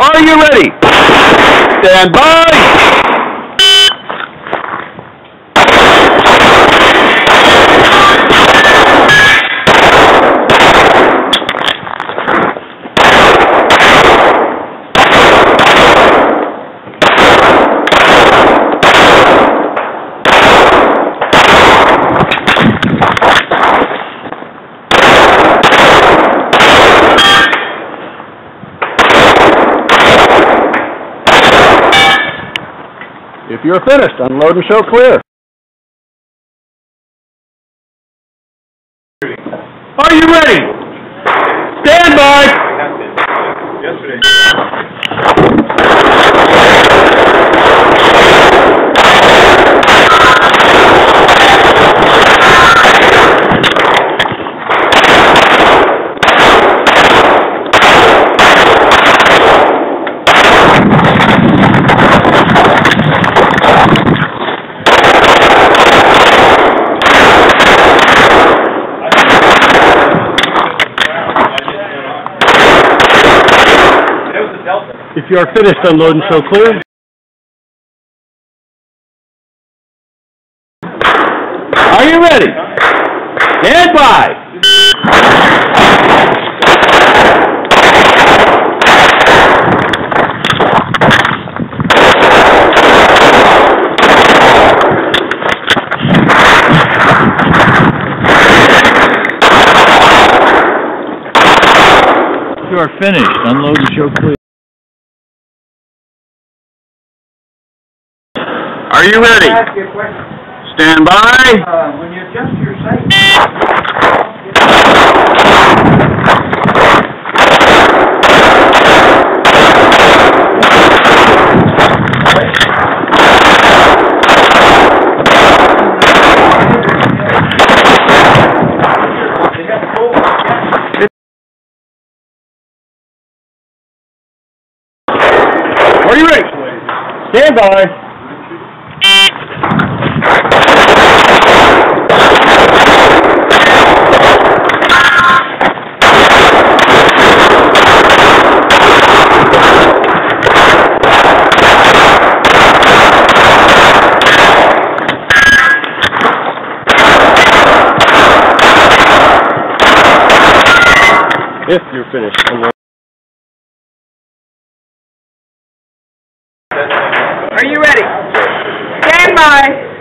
Are you ready? Stand by. If you're finished, unload and show clear. Are you ready? Stand by. Yesterday. If you are finished, unload and show clear. Are you ready? Stand by. If you are finished, unload and show clear. Are you ready? Can I ask you a question? Stand by. When you adjust your sight, Are you ready? Stand by. If you're finished. are you ready? Stand by.